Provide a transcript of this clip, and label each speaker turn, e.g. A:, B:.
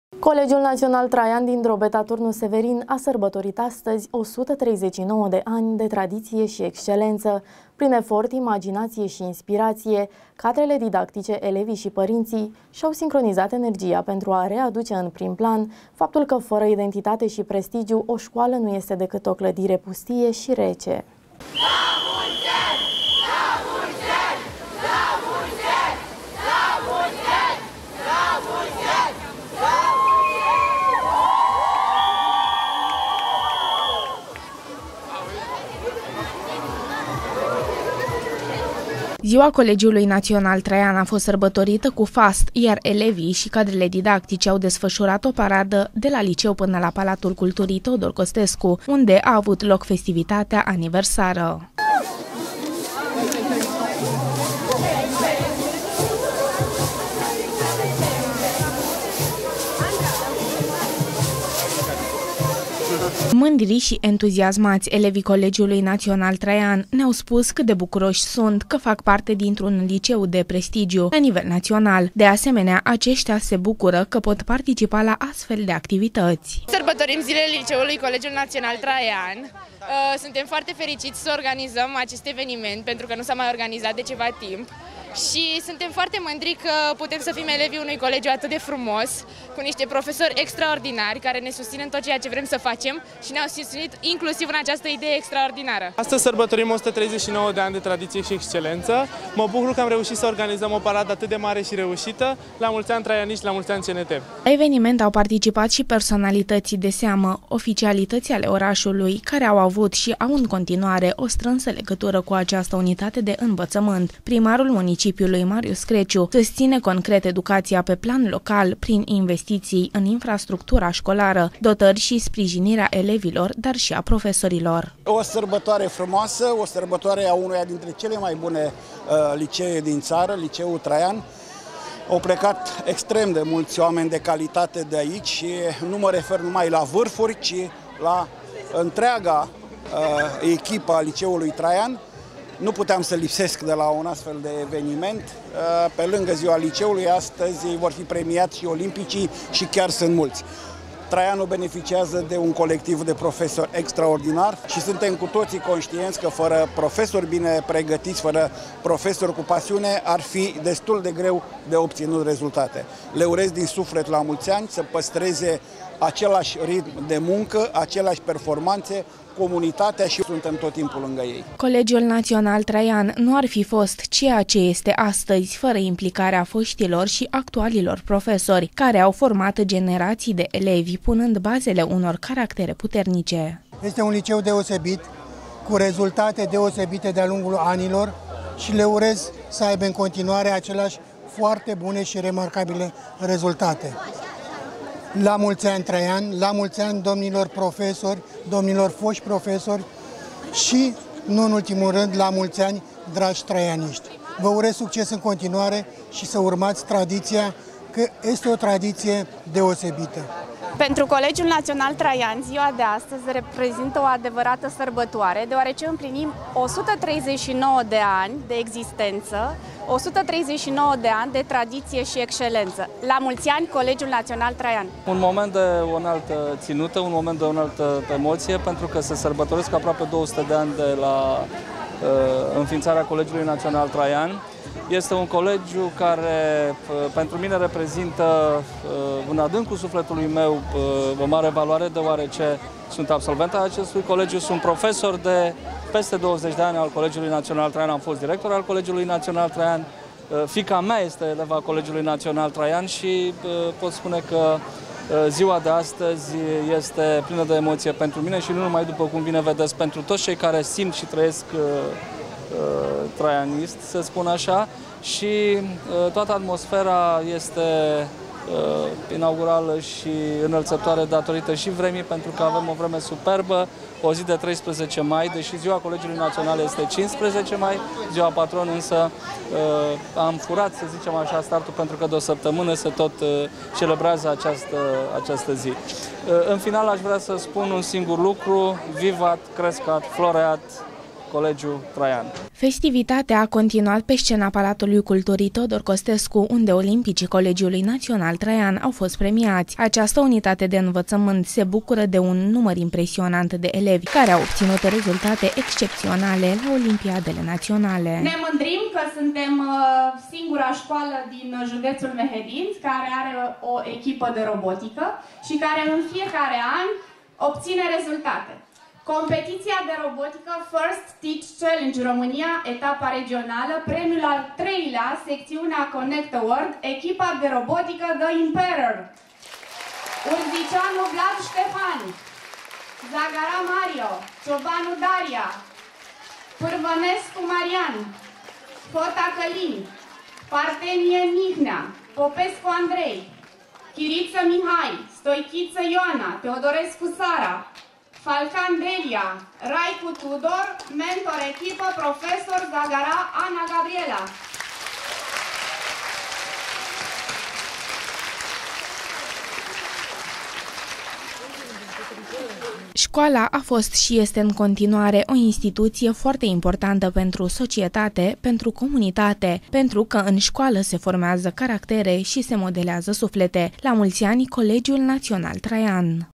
A: Colegiul Național Traian din Drobeta Turnu Severin a sărbătorit astăzi 139 de ani de tradiție și excelență. Prin efort, imaginație și inspirație, cadrele didactice, elevii și părinții și-au sincronizat energia pentru a readuce în prim plan faptul că fără identitate și prestigiu, o școală nu este decât o clădire pustie și rece. Ziua Colegiului Național Traian a fost sărbătorită cu fast, iar elevii și cadrele didactice au desfășurat o paradă de la liceu până la Palatul Culturii Teodor Costescu, unde a avut loc festivitatea aniversară. Mândri și entuziasmați, elevii Colegiului Național Traian ne-au spus cât de bucuroși sunt că fac parte dintr-un liceu de prestigiu la nivel național. De asemenea, aceștia se bucură că pot participa la astfel de activități.
B: Sărbătorim zilele liceului Colegiul Național Traian. Suntem foarte fericiți să organizăm acest eveniment pentru că nu s-a mai organizat de ceva timp. Și suntem foarte mândri că putem să fim elevii unui colegiu atât de frumos, cu niște profesori extraordinari care ne susțin în tot ceea ce vrem să facem și ne-au susținut inclusiv în această idee extraordinară.
C: Astăzi sărbătorim 139 de ani de tradiție și excelență. Mă bucur că am reușit să organizăm o paradă atât de mare și reușită. La mulți ani traianiști, la mulți ani CNT.
A: La eveniment au participat și personalități de seamă, oficialități ale orașului, care au avut și au în continuare o strânsă legătură cu această unitate de învățământ. Primarul municipiului Marius Creciu susține concret educația pe plan local prin investiții în infrastructura școlară, dotări și sprijinirea elevilor, dar și a profesorilor.
D: O sărbătoare frumoasă, o sărbătoare a unuia dintre cele mai bune licee din țară, Liceul Traian. Au plecat extrem de mulți oameni de calitate de aici și nu mă refer numai la vârfuri, ci la întreaga echipă a Liceului Traian. Nu puteam să lipsesc de la un astfel de eveniment. Pe lângă ziua liceului, astăzi vor fi premiați și olimpicii și chiar sunt mulți. Traianul beneficiază de un colectiv de profesori extraordinar și suntem cu toții conștienți că fără profesori bine pregătiți, fără profesori cu pasiune, ar fi destul de greu de obținut rezultate. Le urez din suflet la mulți ani să păstreze același ritm de muncă, aceleași performanțe, comunitatea și suntem tot timpul lângă ei.
A: Colegiul Național Traian nu ar fi fost ceea ce este astăzi fără implicarea foștilor și actualilor profesori, care au format generații de elevi, punând bazele unor caractere puternice.
E: Este un liceu deosebit, cu rezultate deosebite de-a lungul anilor și le urez să aibă în continuare aceleași foarte bune și remarcabile rezultate. La mulți ani Traian, la mulți ani domnilor profesori, domnilor foști profesori și, nu în ultimul rând, la mulți ani, dragi traianiști. Vă urez succes în continuare și să urmați tradiția, că este o tradiție deosebită.
F: Pentru Colegiul Național Traian, ziua de astăzi reprezintă o adevărată sărbătoare, deoarece împlinim 139 de ani de existență, 139 de ani de tradiție și excelență. La mulți ani, Colegiul Național Traian.
G: Un moment de o înaltă ținută, un moment de o înaltă emoție, pentru că se sărbătoresc aproape 200 de ani de la înființarea Colegiului Național Traian. Este un colegiu care pentru mine reprezintă în adâncul sufletului meu o mare valoare, deoarece sunt absolvent al acestui colegiu, sunt profesor de peste 20 de ani al Colegiului Național Traian, am fost director al Colegiului Național Traian, fiica mea este eleva Colegiului Național Traian și pot spune că ziua de astăzi este plină de emoție pentru mine și nu numai, după cum bine vedeți, pentru toți cei care simt și trăiesc traianist, să spun așa, și toată atmosfera este inaugurală și înălțătoare datorită și vremii, pentru că avem o vreme superbă, o zi de 13 mai, deși ziua Colegiului Național este 15 mai, ziua patron, însă am furat, să zicem așa, startul, pentru că de o săptămână se tot celebrează această zi. În final aș vrea să spun un singur lucru: vivat, crescat, floreat Colegiul Traian.
A: Festivitatea a continuat pe scena Palatului Culturii Todor Costescu, unde olimpicii Colegiului Național Traian au fost premiați. Această unitate de învățământ se bucură de un număr impresionant de elevi care au obținut rezultate excepționale la Olimpiadele naționale.
F: Ne mândrim că suntem singura școală din județul Mehedinți care are o echipă de robotică și care în fiecare an obține rezultate. Competiția de robotică First Teach Challenge România, etapa regională, premiul al 3-lea, secțiunea Connect Award, echipa de robotică The Emperor, Urzicianu Vlad Ștefan, Zagara Mario, Ciobanu Daria, Pârvănescu Marian, Fota Călin, Partenie Mihnea, Popescu Andrei, Chiriță Mihai, Stoichiță Ioana, Teodorescu Sara, Falcan Delia, Raicu Tudor, mentor echipă, profesor Zagara Ana Gabriela.
A: Școala a fost și este în continuare o instituție foarte importantă pentru societate, pentru comunitate, pentru că în școală se formează caractere și se modelează suflete. La mulți ani, Colegiul Național Traian.